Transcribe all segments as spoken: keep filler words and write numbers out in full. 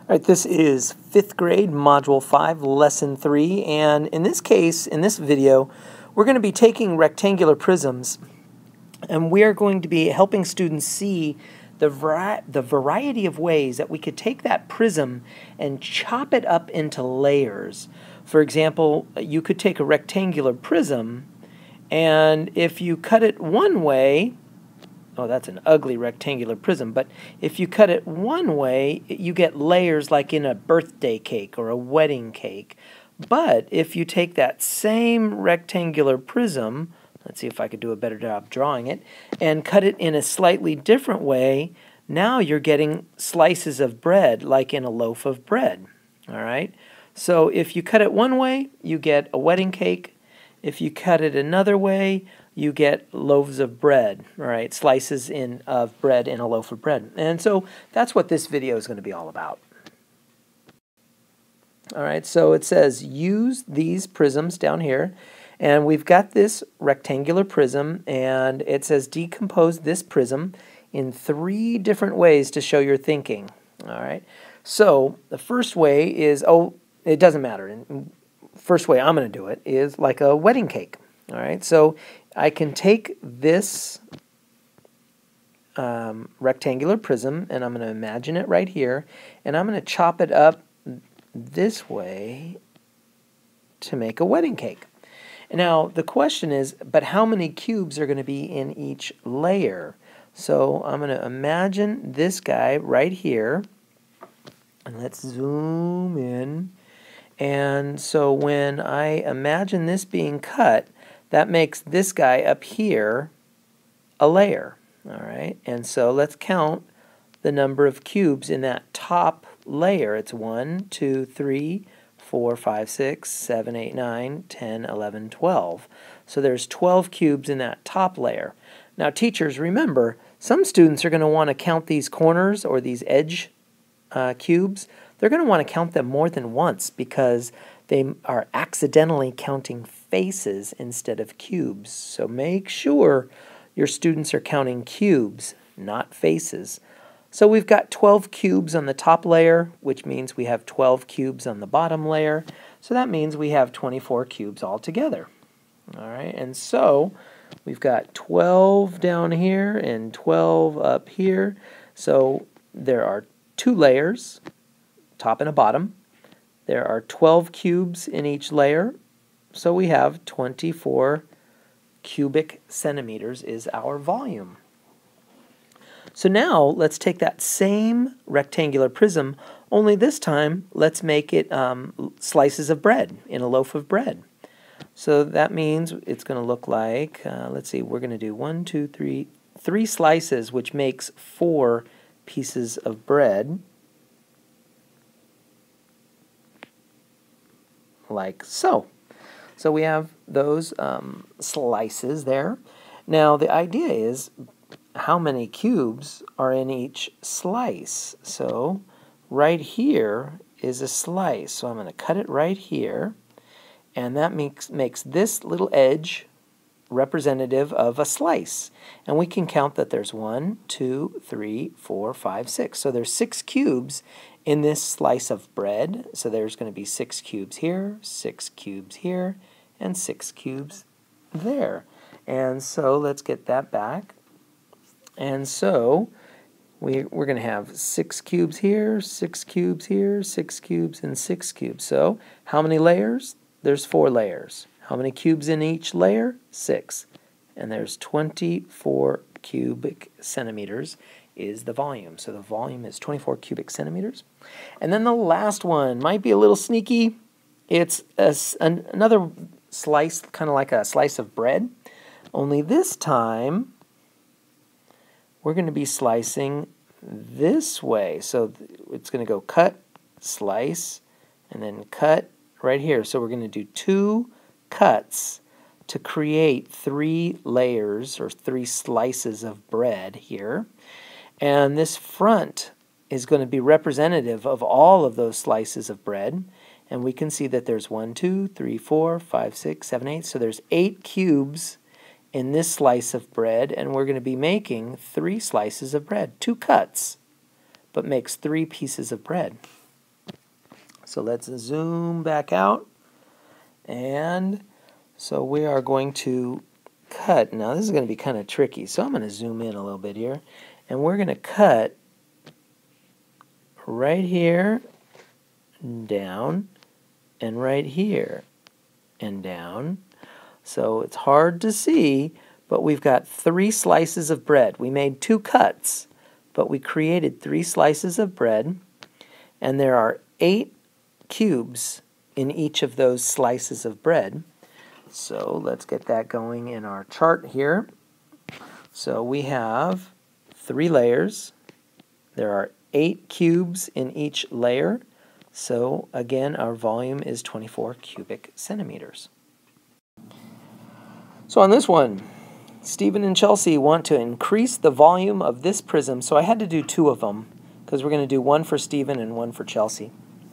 All right, this is fifth grade, Module five, Lesson three, and in this case, in this video, we're going to be taking rectangular prisms, and we are going to be helping students see the, vari the variety of ways that we could take that prism and chop it up into layers. For example, you could take a rectangular prism, and if you cut it one way, oh, that's an ugly rectangular prism, but if you cut it one way, you get layers like in a birthday cake or a wedding cake. But if you take that same rectangular prism, let's see if I could do a better job drawing it, and cut it in a slightly different way, now you're getting slices of bread like in a loaf of bread. All right? So if you cut it one way, you get a wedding cake. If you cut it another way, you get loaves of bread, all right, slices in of bread in a loaf of bread. And so that's what this video is going to be all about. All right, so it says use these prisms down here, and we've got this rectangular prism, and it says decompose this prism in three different ways to show your thinking. All right, so the first way is, oh, it doesn't matter. First way I'm going to do it is like a wedding cake. All right, so I can take this um, rectangular prism, and I'm going to imagine it right here, and I'm going to chop it up this way to make a wedding cake. Now, the question is, but how many cubes are going to be in each layer? So I'm going to imagine this guy right here, and let's zoom in. And so when I imagine this being cut, that makes this guy up here a layer, all right? And so let's count the number of cubes in that top layer. It's one, two, three, four, five, six, seven, eight, nine, ten, eleven, twelve. So there's twelve cubes in that top layer. Now, teachers, remember, some students are going to want to count these corners or these edge uh, cubes. They're going to want to count them more than once because they are accidentally counting faces instead of cubes. So make sure your students are counting cubes, not faces. So we've got twelve cubes on the top layer, which means we have twelve cubes on the bottom layer. So that means we have twenty-four cubes altogether. All right, and so we've got twelve down here and twelve up here. So there are two layers, top and a bottom. There are twelve cubes in each layer, so we have twenty-four cubic centimeters is our volume. So now let's take that same rectangular prism, only this time let's make it um, slices of bread in a loaf of bread. So that means it's going to look like, uh, let's see, we're going to do one, two, three, three slices, which makes four pieces of bread. Like so. So we have those um, slices there. Now the idea is how many cubes are in each slice. So right here is a slice. So I'm going to cut it right here, and that makes, makes this little edge representative of a slice. And we can count that there's one, two, three, four, five, six. So there's six cubes in this slice of bread. So there's going to be six cubes here, six cubes here, and six cubes there. And so let's get that back. And so we, we're going to have six cubes here, six cubes here, six cubes, and six cubes. So how many layers? There's four layers. How many cubes in each layer? Six. And there's twenty-four cubic centimeters is the volume. So the volume is twenty-four cubic centimeters. And then the last one might be a little sneaky. It's a, an, another slice, kind of like a slice of bread, only this time we're going to be slicing this way. So it's going to go cut, slice, and then cut right here. So we're going to do two cuts to create three layers or three slices of bread here. And this front is going to be representative of all of those slices of bread. And we can see that there's one, two, three, four, five, six, seven, eight. So there's eight cubes in this slice of bread, and we're going to be making three slices of bread. Two cuts, but makes three pieces of bread. So let's zoom back out. And so we are going to cut. Now this is going to be kind of tricky, so I'm going to zoom in a little bit here. And we're going to cut right here, down, and right here, and down. So it's hard to see, but we've got three slices of bread. We made two cuts, but we created three slices of bread, and there are eight cubes in each of those slices of bread. So let's get that going in our chart here. So we have three layers. There are eight cubes in each layer. So again, our volume is twenty-four cubic centimeters. So on this one, Stephen and Chelsea want to increase the volume of this prism. So I had to do two of them because we're going to do one for Stephen and one for Chelsea.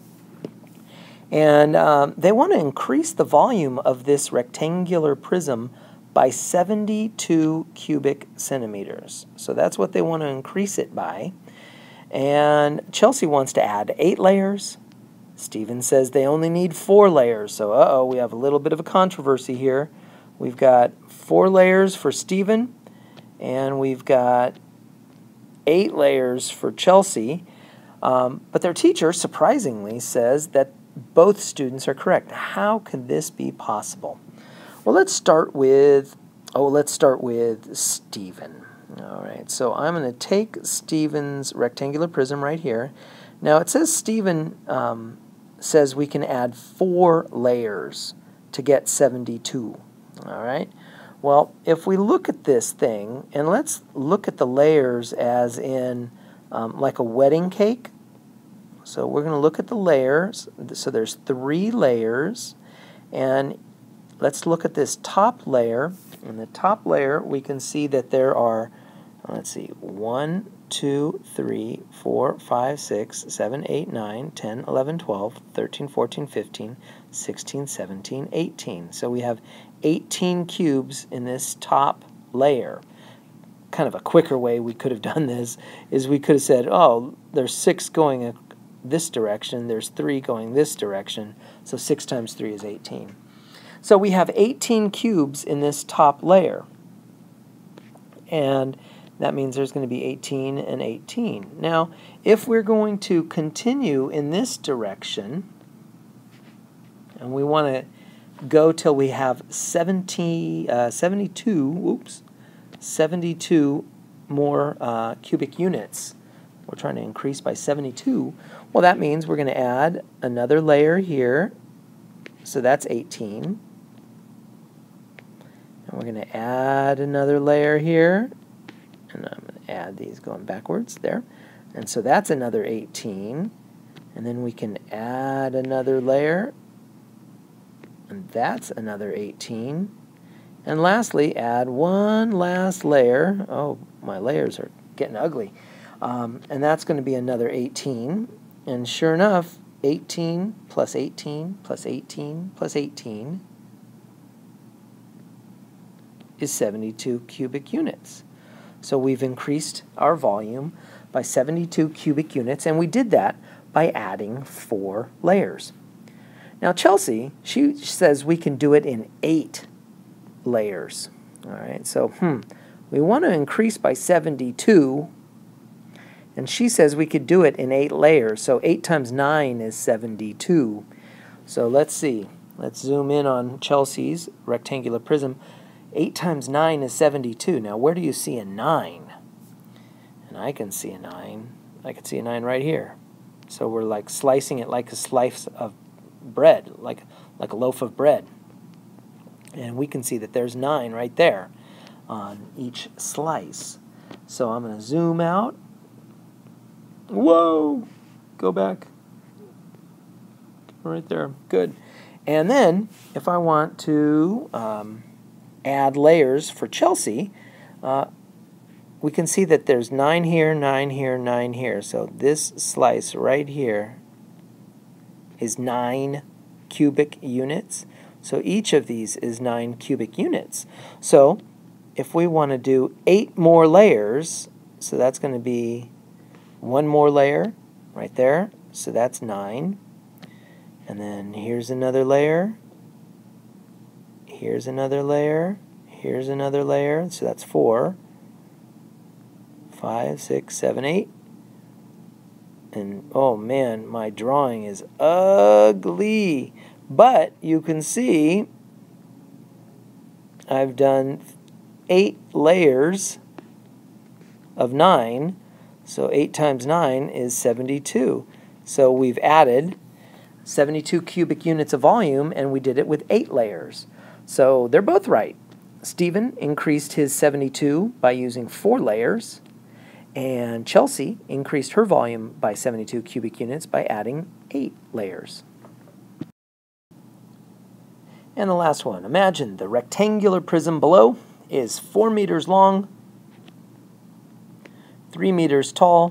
And um, they want to increase the volume of this rectangular prism by seventy-two cubic centimeters. So that's what they want to increase it by. And Chelsea wants to add eight layers. Stephen says they only need four layers. So uh-oh, we have a little bit of a controversy here. We've got four layers for Stephen, and we've got eight layers for Chelsea. Um, but their teacher, surprisingly, says that both students are correct. How can this be possible? Well, let's start with, oh, let's start with Stephen. All right, so I'm going to take Stephen's rectangular prism right here. Now, it says Stephen um, says we can add four layers to get seventy-two. All right. Well, if we look at this thing, and let's look at the layers as in um, like a wedding cake. So we're going to look at the layers. So there's three layers, and let's look at this top layer. In the top layer, we can see that there are, let's see, one, two, three, four, five, six, seven, eight, nine, ten, eleven, twelve, thirteen, fourteen, fifteen, sixteen, seventeen, eighteen. So we have eighteen cubes in this top layer. Kind of a quicker way we could have done this is we could have said, oh, there's six going this direction, there's three going this direction, so six times three is eighteen. So we have eighteen cubes in this top layer, and that means there's going to be eighteen and eighteen. Now, if we're going to continue in this direction, and we want to go till we have seventy, uh, seventy-two, whoops, seventy-two more uh, cubic units. We're trying to increase by seventy-two. Well, that means we're going to add another layer here. So that's eighteen. And we're going to add another layer here. And I'm going to add these going backwards there. And so that's another eighteen. And then we can add another layer. And that's another eighteen. And lastly, add one last layer. Oh, my layers are getting ugly. Um, and that's going to be another eighteen. And sure enough, eighteen plus eighteen plus eighteen plus eighteen is seventy-two cubic units. So we've increased our volume by seventy-two cubic units, and we did that by adding four layers. Now Chelsea, she says we can do it in eight layers. All right, so hmm, we want to increase by seventy-two, and she says we could do it in eight layers. So eight times nine is seventy-two. So let's see. Let's zoom in on Chelsea's rectangular prism. eight times nine is seventy-two. Now, where do you see a nine? And I can see a nine. I can see a nine right here. So we're like slicing it like a slice of bread, like, like a loaf of bread. And we can see that there's nine right there on each slice. So I'm going to zoom out. Whoa! Go back. Right there. Good. And then, if I want to um, add layers for Chelsea, uh, we can see that there's nine here, nine here, nine here. So this slice right here is nine cubic units. So each of these is nine cubic units. So if we want to do eight more layers, so that's going to be one more layer right there. So that's nine. And then here's another layer. Here's another layer. Here's another layer. So that's four. Five, six, seven, eight. And oh man, my drawing is ugly. But you can see I've done eight layers of nine. So eight times nine is seventy-two. So we've added seventy-two cubic units of volume, and we did it with eight layers. So they're both right. Stephen increased his seventy-two by using four layers, and Chelsea increased her volume by seventy-two cubic units by adding eight layers. And the last one. Imagine the rectangular prism below is four meters long, three meters tall,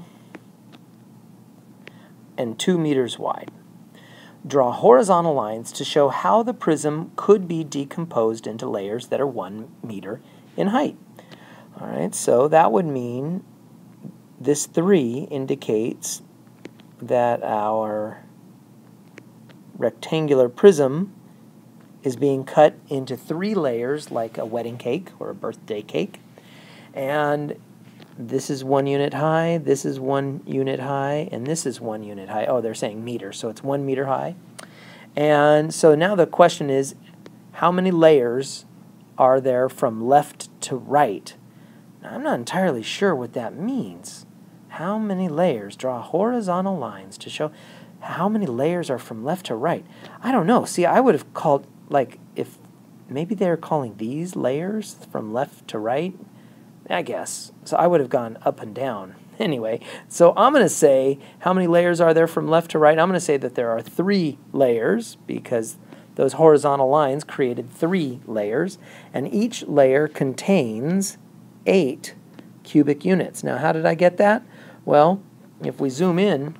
and two meters wide. Draw horizontal lines to show how the prism could be decomposed into layers that are one meter in height. All right, so that would mean this three indicates that our rectangular prism is being cut into three layers like a wedding cake or a birthday cake. And this is one unit high, this is one unit high, and this is one unit high. Oh, they're saying meter, so it's one meter high. And so now the question is, how many layers are there from left to right? Now, I'm not entirely sure what that means. How many layers? Draw horizontal lines to show how many layers are from left to right. I don't know. See, I would have called, like, if maybe they're calling these layers from left to right, I guess. So I would have gone up and down. Anyway, so I'm going to say how many layers are there from left to right? I'm going to say that there are three layers because those horizontal lines created three layers, and each layer contains eight cubic units. Now, how did I get that? Well, if we zoom in,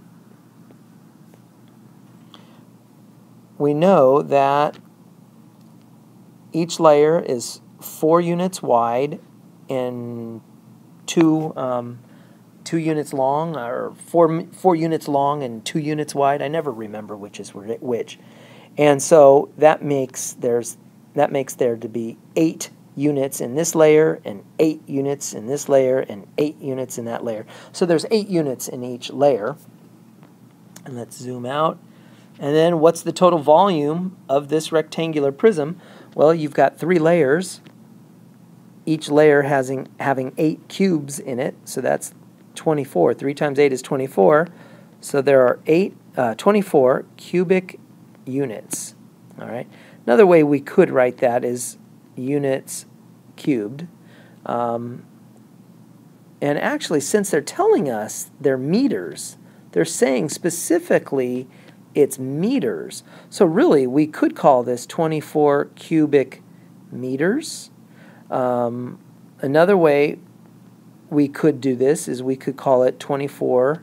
we know that each layer is four units wide and two um, two units long, or four four units long and two units wide. I never remember which is which, and so that makes there's that makes there to be eight units in this layer and eight units in this layer and eight units in that layer. So there's eight units in each layer. And let's zoom out. And then what's the total volume of this rectangular prism? Well, you've got three layers. Each layer having, having eight cubes in it, so that's twenty-four. three times eight is twenty-four. So there are eight, uh, twenty-four cubic units. All right. Another way we could write that is units cubed. Um, and actually, since they're telling us they're meters, they're saying specifically it's meters. So really, we could call this twenty-four cubic meters. Um, another way we could do this is we could call it twenty-four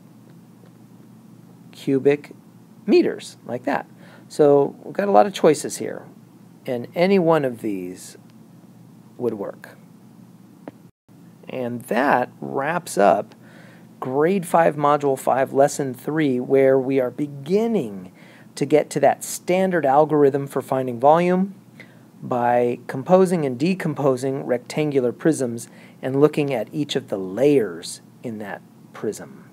cubic meters, like that. So we've got a lot of choices here, and any one of these would work. And that wraps up Grade five, Module five, Lesson three, where we are beginning to get to that standard algorithm for finding volume by composing and decomposing rectangular prisms and looking at each of the layers in that prism.